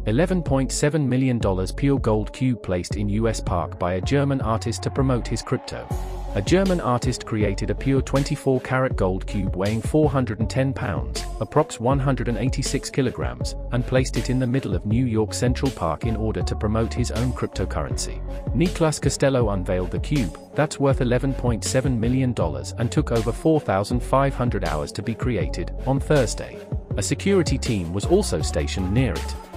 $11.7 million pure gold cube placed in US park by a German artist to promote his crypto. A German artist created a pure 24-karat gold cube weighing 410 pounds, approx 186 kilograms, and placed it in the middle of New York Central Park in order to promote his own cryptocurrency. Niclas Castello unveiled the cube, that's worth $11.7 million and took over 4,500 hours to be created, on Thursday. A security team was also stationed near it.